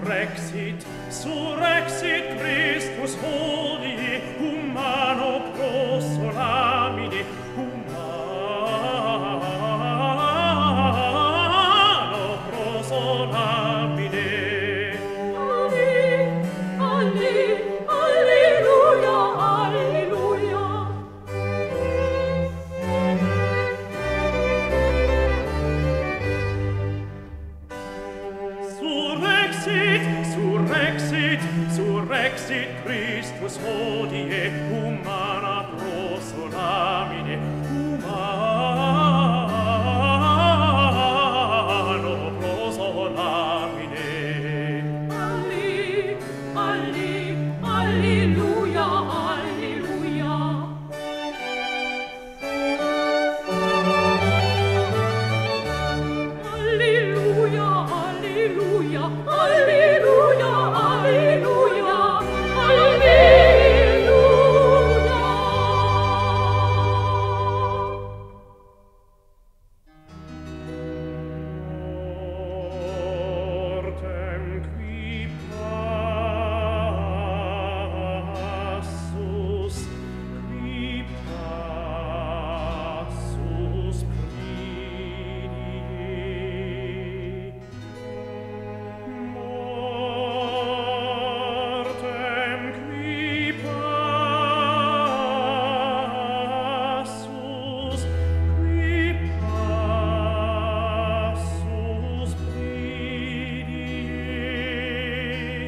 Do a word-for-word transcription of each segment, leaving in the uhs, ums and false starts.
surrexit, surrexit Christus hodie, humano pro solamine, humano pro solamine. Alle, alleluia, alleluia. Surrexit, surrexit, surrexit Christus hodie, humana pro solamine, humano pro solamine. Alle, alle, alleluia, alleluia. Alleluia, alleluia, alleluia, alleluia, Mortem qui passus, qui passus pridie. Mortem qui passus, qui passus pridie.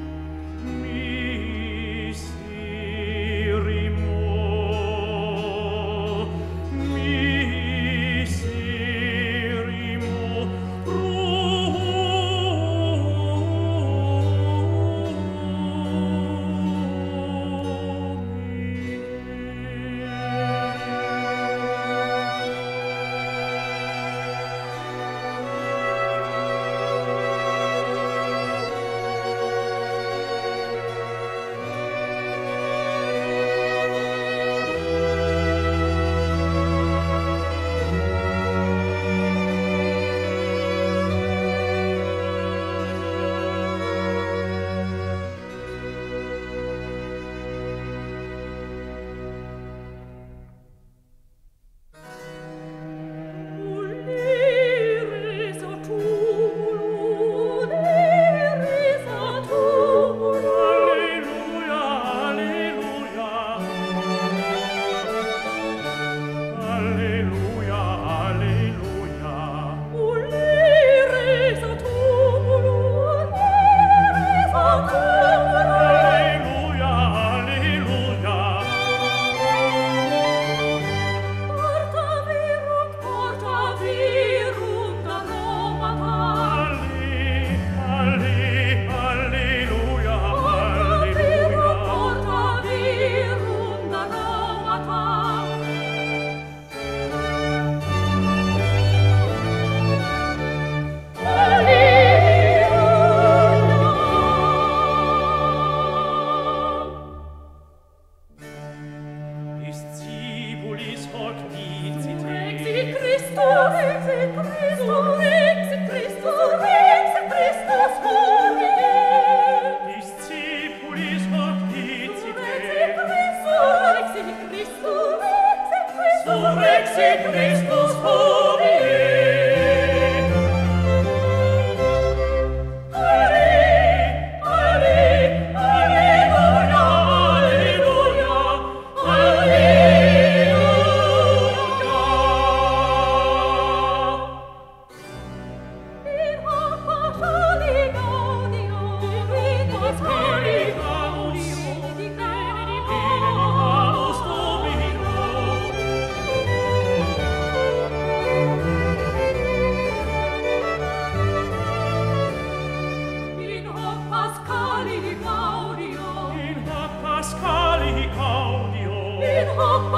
Miserimo, miserimo, alleluia, alleluia. Alleluia, alleluia. Alleluia, alleluia. Alle, alle, alleluia, alleluia. Discipulis hoc dicite. Christus, Christus, Christus, Christus, hodie. Discipulis hoc dicite. Surrexit Christus hodie. Alle, alle, alleluia, alleluia, Haus Domino. In hoc Pascali gaudio, In hoc Pascali gaudio. in hoc